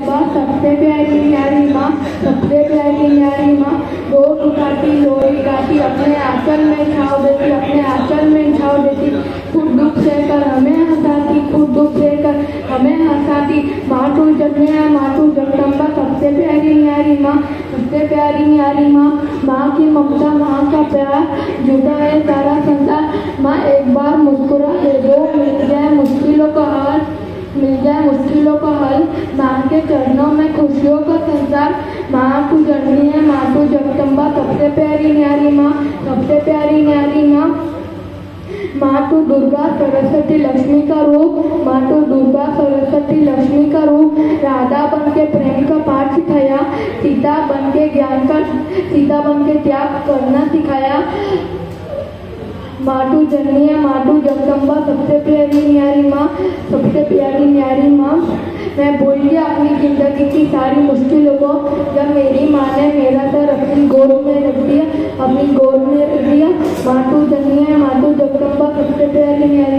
अम्बा सबसे प्यारी न्यारी माँ, सबसे प्यारी न्यारी माँ। रोज उठाती लोरी गाती, अपने आंचल में छाव देती, अपने आंचल में छाव देती। खुद दुख सहकर हमें हंसाती, खुद दुख सहकर हमें हंसाती। मातु जगन्या मातु जगदम्बा सबसे प्यारी न्यारी माँ, सबसे प्यारी न्यारी माँ। माँ की ममता, माँ का प्यार जुदा है सारा संसार। माँ एक बार मुस्कुरा दे दो, मिल जाए मुश्किलों का हल, मिल जाए मुश्किलों का हल। माँ के चरणों में खुशियों का संसार। माँ तू जननी है, माँ तू जगदम्बा सबसे प्यारी न्यारी माँ, सबसे प्यारी न्यारी माँ। माँ तू दुर्गा सरस्वती लक्ष्मी का रूप, माँ तू दुर्गा सरस्वती लक्ष्मी का रूप। राधा बन के प्रेम का पाठ सिखाया, सीता बन के ज्ञान का, सीता बन के त्याग करना सिखाया। माँ तू जननी है, माँ तू जगदम्बा सबसे प्यारी न्यारी माँ, सबसे प्यारी न्यारी माँ। मैं भूल गया अपनी जिंदगी की सारी मुश्किलों को, जब मेरी माँ ने मेरा सर अपनी गोद में रख दिया, अपनी गोद में रख दिया। माँ तू जननी है, माँ तू जगदम्बा सबसे प्यारी न्यारी